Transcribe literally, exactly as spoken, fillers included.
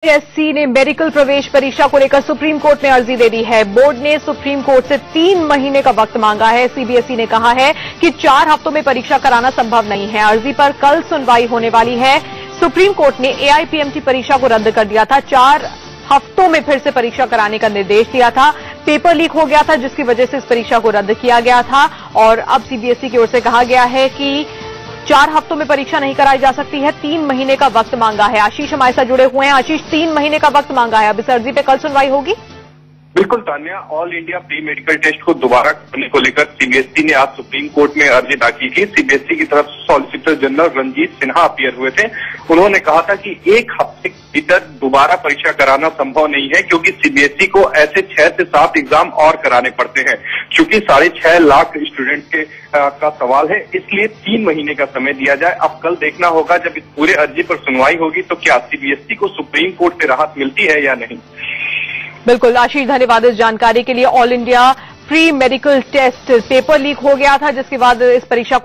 CBSE ने medical प्रवेश परीक्षा को लेकर सुप्रीम कोर्ट में अर्जी दे दी है। बोर्ड ने सुप्रीम कोर्ट से तीन महीने का वक्त मांगा है। सीबीएसई ने कहा है कि चार हफ्तों में परीक्षा कराना संभव नहीं है। अर्जी पर कल सुनवाई होने वाली है। सुप्रीम कोर्ट ने एआईपीएमटी परीक्षा को रद्द कर दिया था। चार हफ्तों में फिर से परीक्षा कराने का निर्देश दिया था। पेपर लीक हो गया था, जिसकी वजह से इस परीक्षा को रद्द किया गया था और अब सीबीएसई की ओर से कहा गया है कि चार हफ्तों में परीक्षा नहीं कराई जा सकती है। तीन महीने का वक्त मांगा है। आशीष हमारे साथ जुड़े हुए हैं। आशीष, तीन महीने का वक्त मांगा है। अब इस अर्जी पे कल सुनवाई होगी? बिल्कुल Tanya, All India Pre Medical Test को दोबारा करने को लेकर सीबीएसई ने आज सुप्रीम कोर्ट में अर्जी दाखिल की। सीबीएसई की तरफ से solicitor general Ranjit Sinha appear हुए थे। उन्होंने कहा था कि एक हफ्ते के भीतर दोबारा परीक्षा कराना संभव नहीं है, क्योंकि सीबीएसई को ऐसे छह से सात एग्जाम और कराने पड़ते हैं। क्योंकि साढ़े छह लाख स्टूडेंट के आ, का सवाल है, इसलिए तीन महीने का समय दिया जाए। अब कल देखना होगा जब इस पूरे अर्जी पर सुनवाई होगी तो क्या सीबीएसई को सुप्रीम कोर्ट से राहत मिलती है या नहीं। बिल्कुल आशीष, धन्यवाद इस जानकारी के लिए। All India Pre Medical Test paper leak हो गया था, जिसके बाद इस परीक्षा